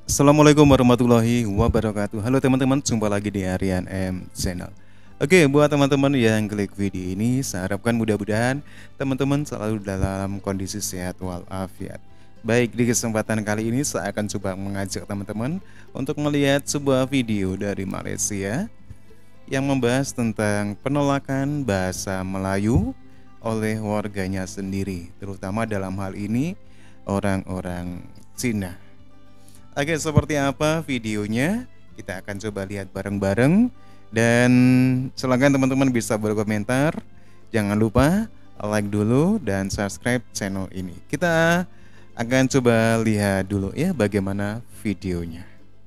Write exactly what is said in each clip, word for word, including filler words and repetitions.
Assalamualaikum warahmatullahi wabarakatuh. Halo teman-teman, jumpa lagi di Aryan M Channel. Oke, buat teman-teman yang klik video ini, saya harapkan mudah-mudahan teman-teman selalu dalam kondisi sehat walafiat. Baik, di kesempatan kali ini saya akan coba mengajak teman-teman untuk melihat sebuah video dari Malaysia yang membahas tentang penolakan bahasa Melayu oleh warganya sendiri, terutama dalam hal ini orang-orang Cina. Oke, seperti apa videonya? Kita akan coba lihat bareng-bareng. Dan silakan teman-teman bisa berkomentar. Jangan lupa like dulu dan subscribe channel ini. Kita akan coba lihat dulu ya bagaimana videonya.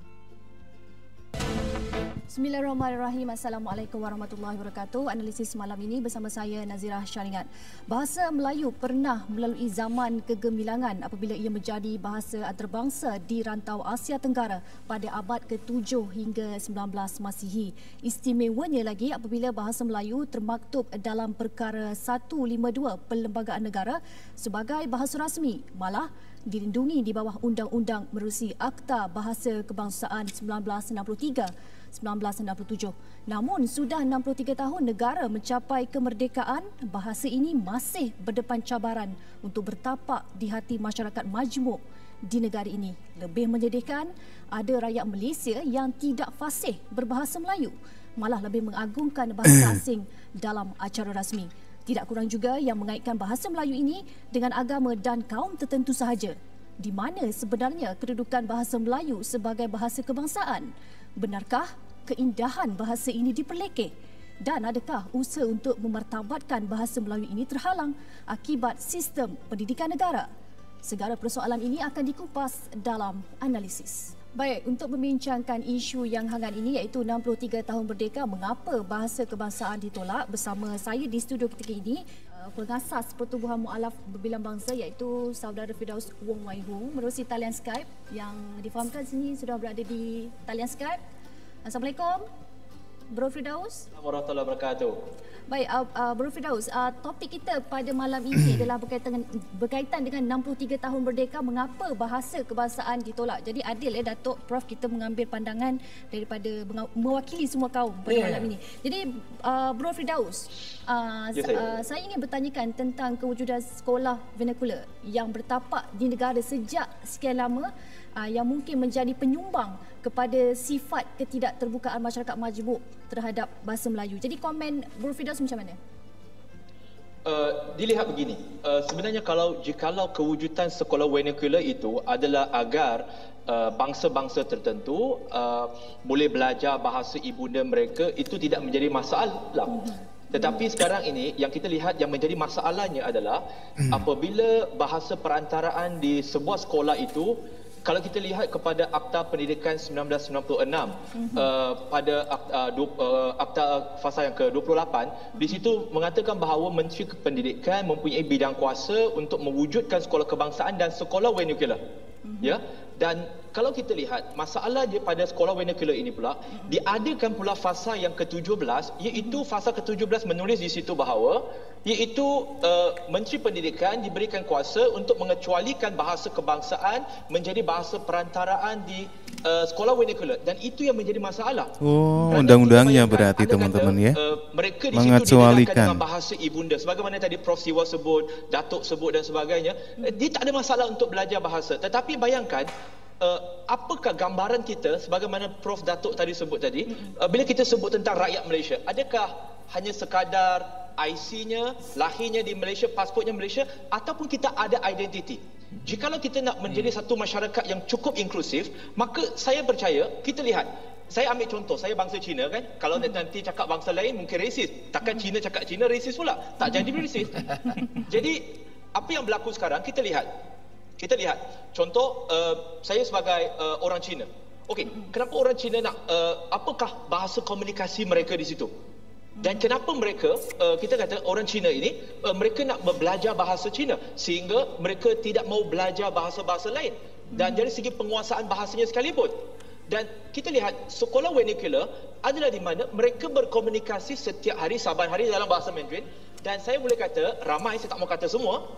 Bismillahirrahmanirrahim. Assalamualaikum warahmatullahi wabarakatuh. Analisis malam ini bersama saya Nazirah Syaringat. Bahasa Melayu pernah melalui zaman kegemilangan apabila ia menjadi bahasa antarabangsa di rantau Asia Tenggara pada abad ketujuh hingga sembilan belas Masihi. Istimewanya lagi apabila bahasa Melayu termaktub dalam Perkara seratus lima puluh dua Perlembagaan Negara sebagai bahasa rasmi, malah dilindungi di bawah Undang-Undang Menerusi Akta Bahasa Kebangsaan sembilan belas enam puluh tiga sembilan belas enam puluh tujuh. Namun sudah enam puluh tiga tahun negara mencapai kemerdekaan, bahasa ini masih berdepan cabaran untuk bertapak di hati masyarakat majmuk di negara ini. Lebih menyedihkan, ada rakyat Malaysia yang tidak fasih berbahasa Melayu, malah lebih mengagungkan bahasa asing dalam acara rasmi. Tidak kurang juga yang mengaitkan bahasa Melayu ini dengan agama dan kaum tertentu sahaja. Di mana sebenarnya kedudukan bahasa Melayu sebagai bahasa kebangsaan? Benarkah keindahan bahasa ini diperlekeh? Dan adakah usaha untuk memartabatkan bahasa Melayu ini terhalang akibat sistem pendidikan negara? Segala persoalan ini akan dikupas dalam analisis. Baik, untuk membincangkan isu yang hangat ini iaitu enam puluh tiga tahun merdeka, mengapa bahasa kebangsaan ditolak, bersama saya di studio ketika ini pengasas Pertubuhan Mualaf Berbilang Bangsa iaitu Saudara Firdaus Wong Wai Hung menerusi talian Skype yang difahamkan sini sudah berada di talian Skype. Assalamualaikum Bro Firdaus. Assalamualaikum warahmatullahi wabarakatuh. Baik, uh, uh, Bro Firdaus, uh, topik kita pada malam ini adalah berkaitan dengan, berkaitan dengan enam puluh tiga tahun merdeka, mengapa bahasa kebangsaan ditolak. Jadi adil ya Datuk Prof kita mengambil pandangan daripada mewakili semua kaum pada yeah. malam ini. Jadi uh, Bro Firdaus, uh, yes, uh, saya ingin bertanyakan tentang kewujudan sekolah vernacular yang bertapak di negara sejak sekian lama, uh, yang mungkin menjadi penyumbang kepada sifat ketidakterbukaan masyarakat majmuk terhadap bahasa Melayu. Jadi komen Bro Firdaus macam mana? Uh, dilihat begini, uh, sebenarnya kalau jikalau kewujudan sekolah vernacular itu adalah agar uh, bangsa-bangsa tertentu uh, boleh belajar bahasa ibunda mereka, itu tidak menjadi masalah. Mm-hmm. Tetapi sekarang ini yang kita lihat yang menjadi masalahnya adalah mm. apabila bahasa perantaraan di sebuah sekolah itu, kalau kita lihat kepada Akta Pendidikan sembilan belas sembilan puluh enam, mm-hmm. uh, pada akta, uh, akta fasa yang ke dua puluh lapan, mm-hmm. di situ mengatakan bahawa Menteri Pendidikan mempunyai bidang kuasa untuk mewujudkan sekolah kebangsaan dan sekolah vernacular. Mm-hmm. Ya, dan kalau kita lihat masalah dia pada sekolah vernacular ini pula, mm-hmm. diadakan pula fasa yang ke tujuh belas, iaitu fasa ke tujuh belas menulis di situ bahawa iaitu uh, Menteri Pendidikan diberikan kuasa untuk mengecualikan bahasa kebangsaan menjadi bahasa perantaraan di uh, sekolah vernacular, dan itu yang menjadi masalah. Oh, undang-undangnya berarti teman-teman ya. Uh, mereka di situ didedahkan dengan bahasa ibunda, sebagaimana tadi Prof Siwa sebut, Datuk sebut dan sebagainya. Uh, dia tak ada masalah untuk belajar bahasa, tetapi bayangkan Uh, apakah gambaran kita sebagaimana Prof Datuk tadi sebut tadi, uh, bila kita sebut tentang rakyat Malaysia, adakah hanya sekadar I C-nya, lahirnya di Malaysia, pasportnya Malaysia, ataupun kita ada identiti? Jikalau kita nak menjadi satu masyarakat yang cukup inklusif, maka saya percaya, kita lihat, saya ambil contoh, saya bangsa Cina kan, kalau nanti cakap bangsa lain mungkin resis, takkan Cina cakap Cina resis pula, tak jadi resis. Jadi apa yang berlaku sekarang, kita lihat Kita lihat, contoh uh, saya sebagai uh, orang Cina. Okey, kenapa orang Cina nak, uh, apakah bahasa komunikasi mereka di situ? Dan kenapa mereka, uh, kita kata orang Cina ini, uh, mereka nak belajar bahasa Cina sehingga mereka tidak mau belajar bahasa-bahasa lain. Dan dari segi penguasaan bahasanya sekalipun. Dan kita lihat, sekolah vernacular adalah di mana mereka berkomunikasi setiap hari, saban hari dalam bahasa Mandarin. Dan saya boleh kata, ramai, saya tak mau kata semua,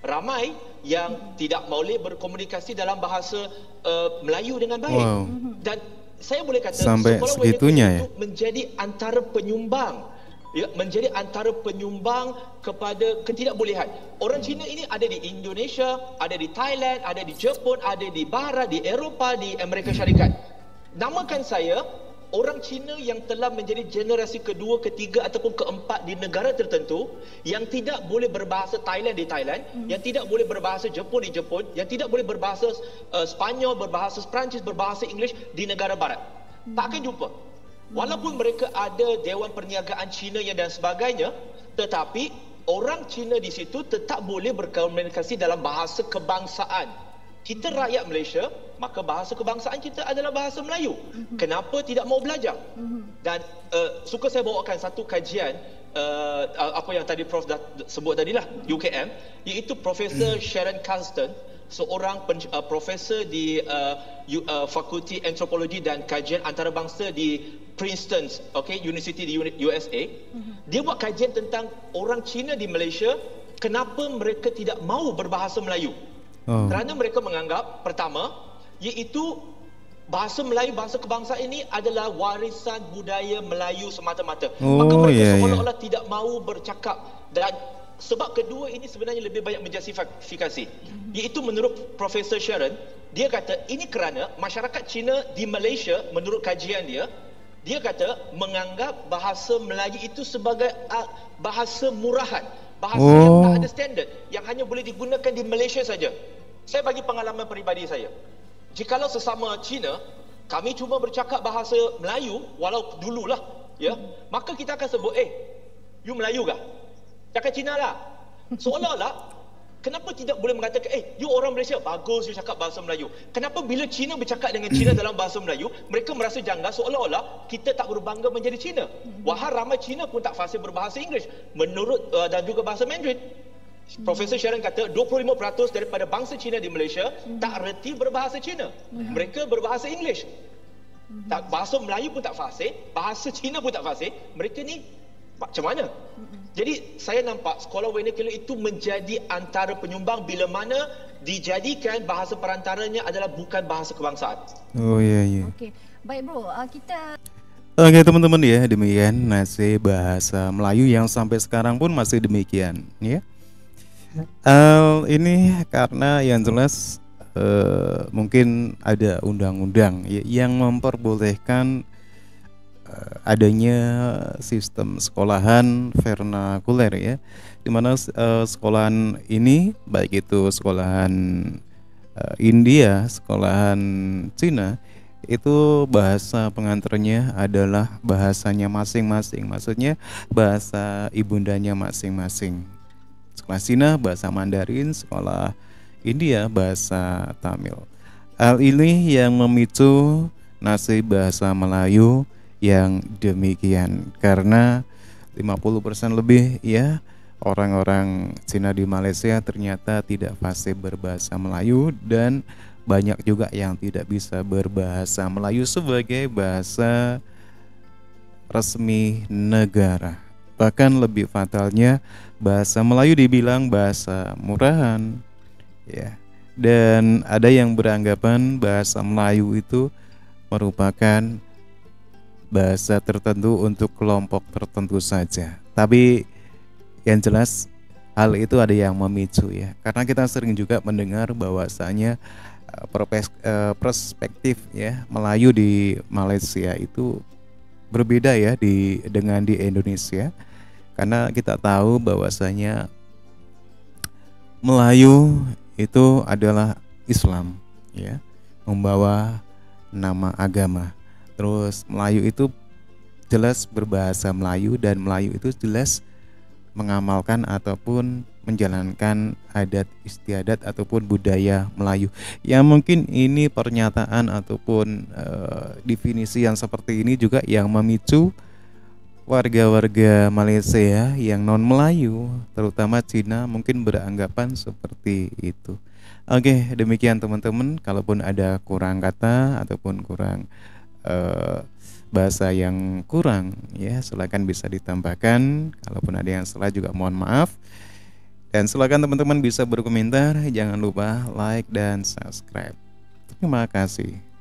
ramai yang tidak boleh berkomunikasi dalam bahasa uh, Melayu dengan baik. Wow. Dan saya boleh kata sampai sekolah segitunya ya, itu menjadi antara penyumbang, ya, menjadi antara penyumbang kepada ketidakbolehan. Orang Cina ini ada di Indonesia, ada di Thailand, ada di Jepun, ada di Barat, di Eropah, di Amerika Syarikat. Namakan saya orang Cina yang telah menjadi generasi kedua, ketiga ataupun keempat di negara tertentu yang tidak boleh berbahasa Thailand di Thailand, hmm. yang tidak boleh berbahasa Jepun di Jepun, yang tidak boleh berbahasa uh, Sepanyol, berbahasa Perancis, berbahasa Inggeris di negara barat. Hmm. Tak akan jumpa. Walaupun mereka ada Dewan Perniagaan Cina yang dan sebagainya, tetapi orang Cina di situ tetap boleh berkomunikasi dalam bahasa kebangsaan. Kita rakyat Malaysia, maka bahasa kebangsaan kita adalah bahasa Melayu. Mm-hmm. Kenapa tidak mau belajar? Mm-hmm. Dan uh, suka saya bawakan satu kajian uh, apa yang tadi Prof dah sebut tadilah, U K M, iaitu Profesor mm-hmm. Sharon Carlston, seorang pen, uh, profesor di uh, uh, Fakulti Antropologi dan Kajian Antarabangsa di Princeton, okay, University di U S A. Mm-hmm. Dia buat kajian tentang orang Cina di Malaysia, kenapa mereka tidak mahu berbahasa Melayu. Oh. Kerana mereka menganggap, pertama, iaitu bahasa Melayu, bahasa kebangsaan ini adalah warisan budaya Melayu semata-mata. Oh, maka mereka yeah, seolah-olah yeah. tidak mahu bercakap. Dan sebab kedua ini sebenarnya lebih banyak menjustifikasi. Iaitu menurut Profesor Sharon, dia kata ini kerana masyarakat Cina di Malaysia, menurut kajian dia, dia kata menganggap bahasa Melayu itu sebagai bahasa murahan. Bahasa oh. yang tak ada standard, yang hanya boleh digunakan di Malaysia saja. Saya bagi pengalaman peribadi saya. Jikalau sesama Cina, kami cuma bercakap bahasa Melayu, walau dululah, ya, maka kita akan sebut, eh, you Melayu kah? Cakap Cina lah. Seolah-olah, kenapa tidak boleh mengatakan, eh, you orang Malaysia, bagus you cakap bahasa Melayu. Kenapa bila Cina bercakap dengan Cina dalam bahasa Melayu, mereka merasa janggal seolah-olah kita tak berbangga menjadi Cina. Wahai ramai Cina pun tak fasih berbahasa Inggeris. Menurut, uh, dan juga bahasa Mandarin. Profesor Sharon kata, dua puluh lima peratus daripada bangsa Cina di Malaysia tak reti berbahasa Cina. Mereka berbahasa Inggeris. Tak, bahasa Melayu pun tak fasih, bahasa Cina pun tak fasih. Mereka ni macam mana? Jadi saya nampak sekolah vernacular itu menjadi antara penyumbang bila mana dijadikan bahasa perantaranya adalah bukan bahasa kebangsaan. Oh ya ya. Okey. Baik bro, uh, kita Oke teman-teman ya, demikian nasib bahasa Melayu yang sampai sekarang pun masih demikian ya. Uh, ini karena yang jelas uh, mungkin ada undang-undang ya, yang memperbolehkan uh, adanya sistem sekolahan vernakuler ya, dimana uh, sekolahan ini baik itu sekolahan uh, India, sekolahan Cina, itu bahasa pengantarnya adalah bahasanya masing-masing, maksudnya bahasa ibundanya masing-masing. Sekolah Cina bahasa Mandarin, sekolah India bahasa Tamil. Hal ini yang memicu nasib bahasa Melayu yang demikian, karena lima puluh persen lebih ya orang-orang Cina di Malaysia ternyata tidak fasih berbahasa Melayu, dan banyak juga yang tidak bisa berbahasa Melayu sebagai bahasa resmi negara. Bahkan lebih fatalnya, bahasa Melayu dibilang bahasa murahan ya. Dan ada yang beranggapan bahasa Melayu itu merupakan bahasa tertentu untuk kelompok tertentu saja. Tapi yang jelas hal itu ada yang memicu ya. Karena kita sering juga mendengar bahwasanya perspektif ya Melayu di Malaysia itu berbeda ya di dengan di Indonesia. Karena kita tahu bahwasanya Melayu itu adalah Islam ya, membawa nama agama. Terus Melayu itu jelas berbahasa Melayu, dan Melayu itu jelas mengamalkan ataupun menjalankan adat istiadat ataupun budaya Melayu. Yang mungkin ini pernyataan ataupun uh, definisi yang seperti ini juga yang memicu warga-warga Malaysia yang non Melayu, terutama Cina, mungkin beranggapan seperti itu. Oke, demikian teman-teman. Kalaupun ada kurang kata ataupun kurang uh, bahasa yang kurang ya, silakan bisa ditambahkan. Kalaupun ada yang salah juga mohon maaf. Dan silakan teman-teman bisa berkomentar, jangan lupa like dan subscribe. Terima kasih.